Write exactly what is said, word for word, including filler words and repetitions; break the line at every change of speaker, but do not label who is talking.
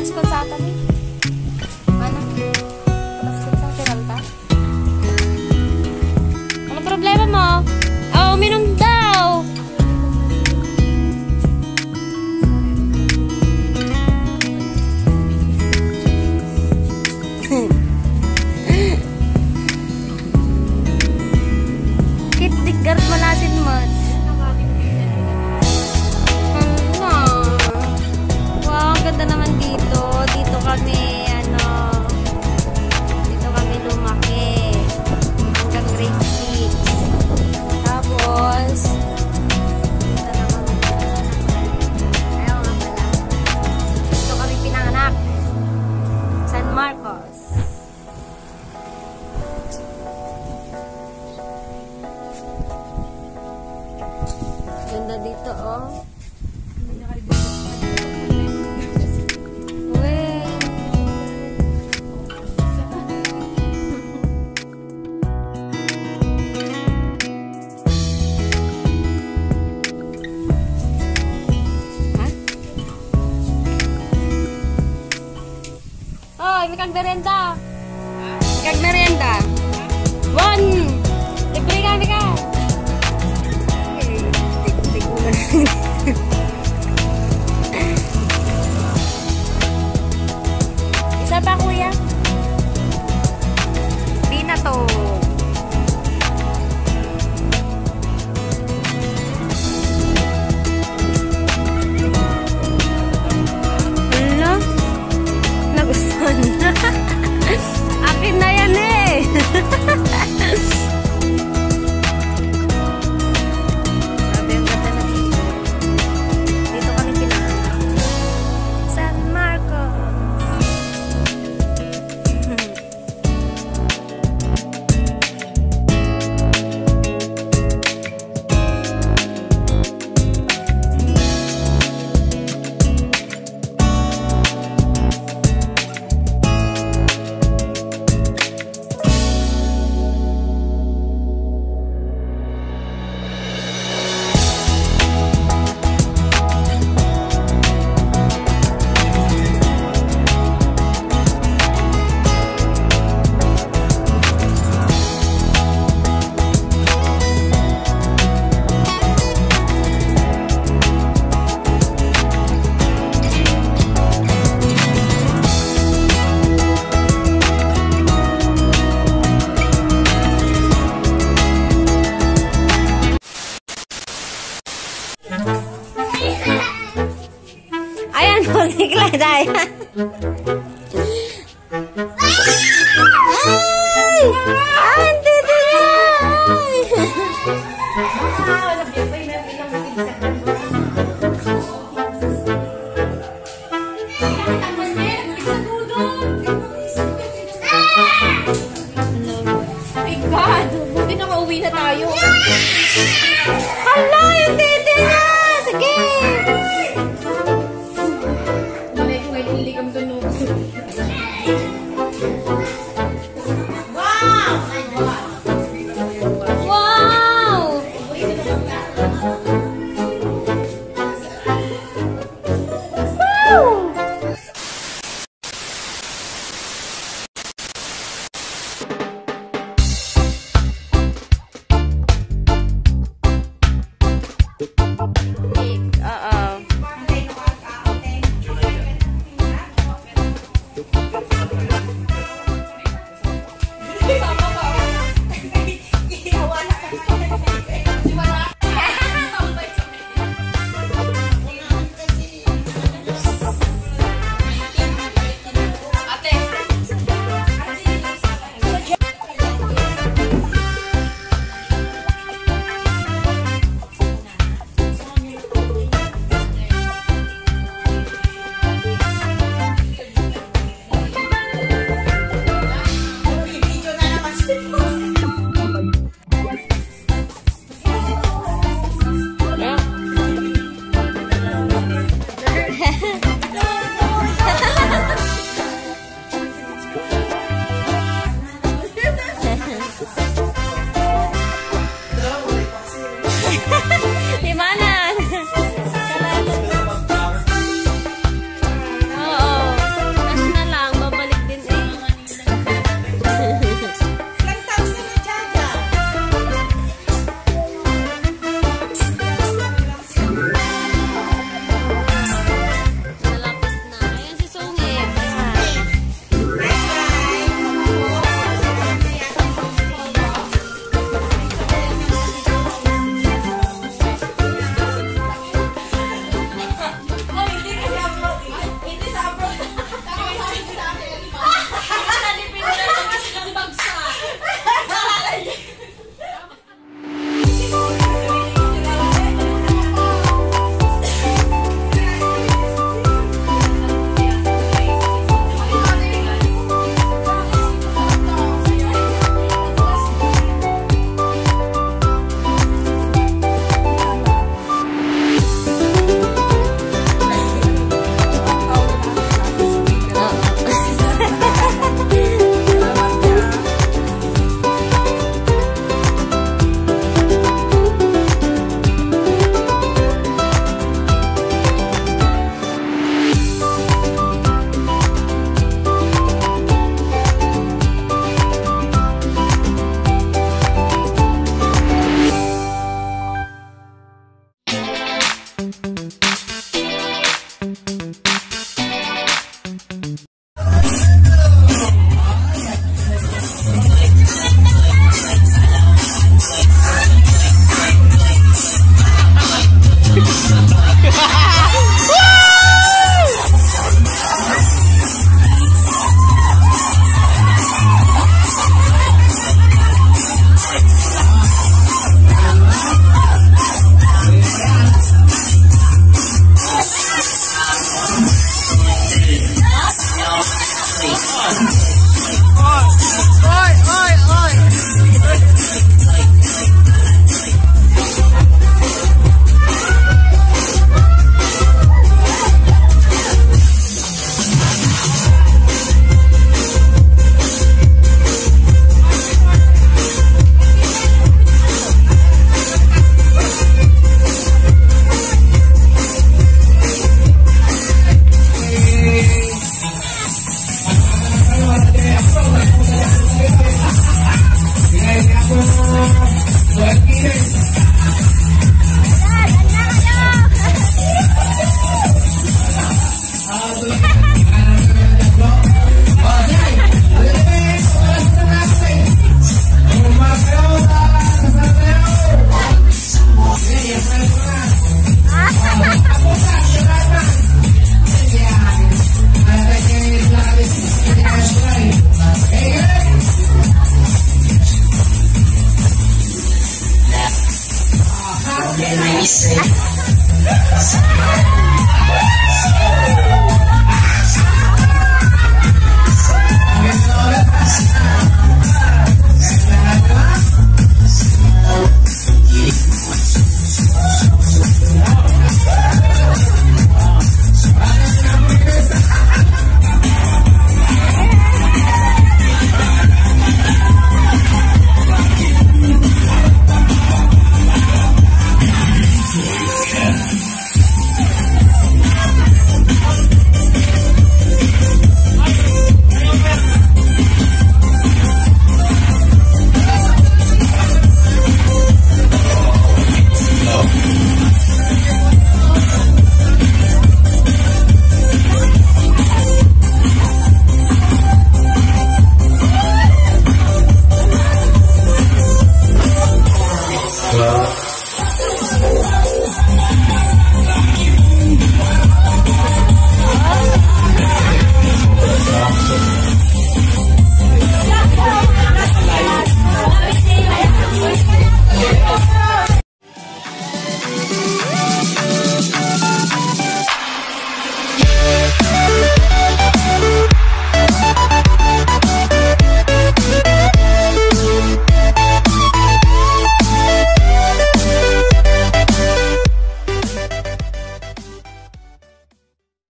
Palas ko sa atin eh. Mana? Palas ko sa atin ta? Ano problema mo? Oh, uminom daw! Kit digarat malasin mo. Ganda naman dito. Dito kami, ano, dito kami lumaki. Hanggang grade six. Tapos, dito na kami. Ayaw nga pala. Dito kami pinanganak. San Marcos. Ganda dito, oh. May kag merienda. May kag merienda. One. Libre kami ka. Tik-tik mo na. Isa pa, kuya. Di na to. Ano? Nagustuhan na. Akin na yan eh. Grabe ang ganda na dito. Dito kami pinanganak. San Marcos. Ayan po, sikleta. Ayan. Ay! Ante din!
My God! Buti nakauwi na tayo.
Hala! Yung titi na! Sige!
Hindi kami tunong. Wow!
Wow! Oo.
Three.